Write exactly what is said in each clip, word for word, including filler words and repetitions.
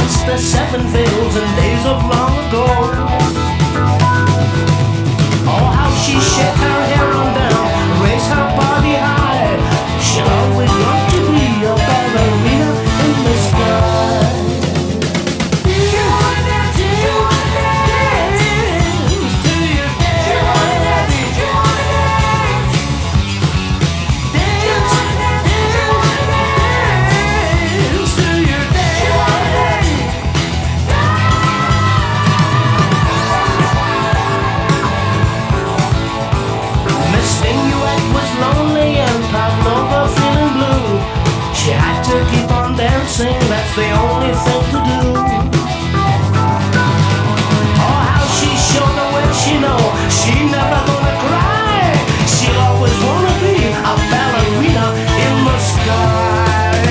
miss the seven fields and days of long ago. Oh, how she shake her hair on down, raise her body high. She'll always want to be a ballerina in the sky. She had to keep on dancing, that's the only thing to do. Oh, how she showed the way she know she never gonna cry. She'll always wanna be a ballerina in the sky.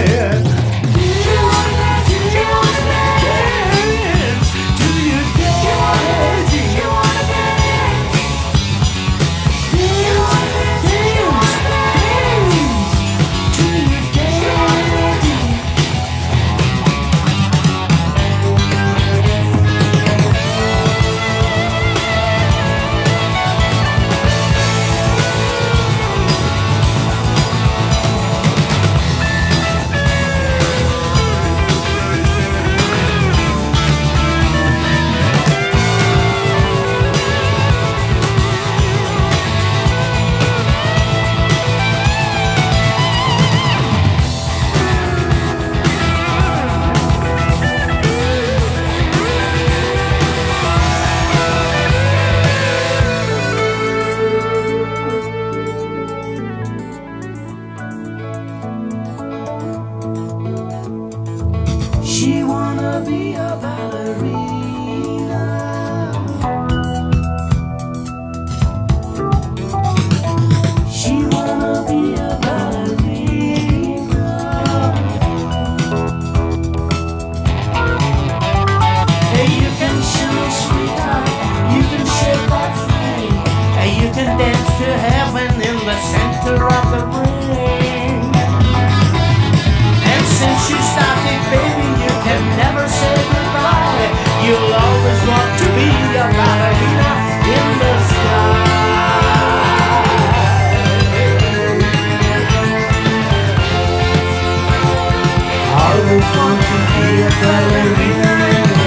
She wanna be a ballerina. She wanna be a ballerina. Hey, you can shoot, sweetheart, you can shake that thing. Hey, you can dance to heaven in the center of the ring. And since you started, baby, you can never say goodbye. You'll always want to be a ballerina in the sky. Always want to be a ballerina in the